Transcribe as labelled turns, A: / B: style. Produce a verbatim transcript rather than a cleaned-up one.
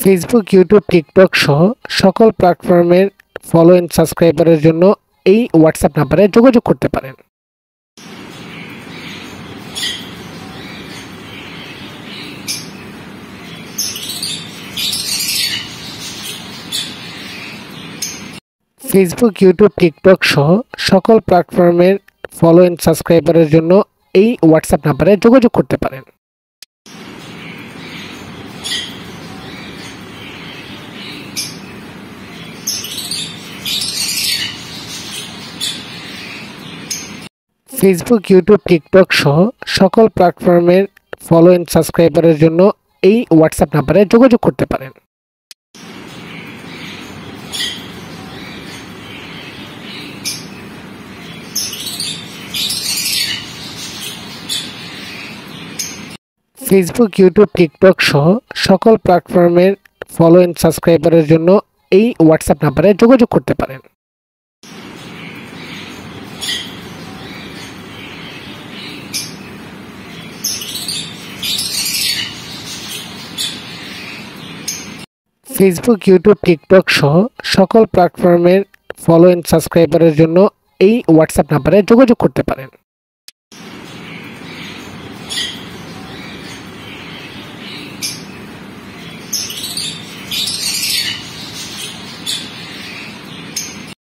A: Facebook, YouTube, TikTok সহ সকল প্ল্যাটফর্মের ফলো এন্ড সাবস্ক্রাইবারের জন্য এই হোয়াটসঅ্যাপ নাম্বারে যোগাযোগ করতে পারেন। ফেসবুক, ইউটিউব, টিকটক সহ সকল প্ল্যাটফর্মের ফলো এন্ড সাবস্ক্রাইবারের জন্য এই হোয়াটসঅ্যাপ নাম্বারে যোগাযোগ করতে পারেন। ফেসবুক, ইউটিউব, টিকটক সহ সকল প্ল্যাটফর্মের ফলো এন্ড সাবস্ক্রাইবারের জন্য এই হোয়াটসঅ্যাপ নাম্বারে যোগাযোগ করতে পারেন। ফেসবুক, ইউটিউব, টিকটক সহ সকল প্ল্যাটফর্মের ফলো এন্ড সাবস্ক্রাইবারের জন্য এই হোয়াটসঅ্যাপ নাম্বারে যোগাযোগ করতে পারেন। ফেসবুক, ইউটিউব, টিকটক সহ সকল প্ল্যাটফর্মের ফলো এন্ড সাবস্ক্রাইবারের জন্য এই হোয়াটসঅ্যাপ নাম্বারে যোগাযোগ করতে পারেন।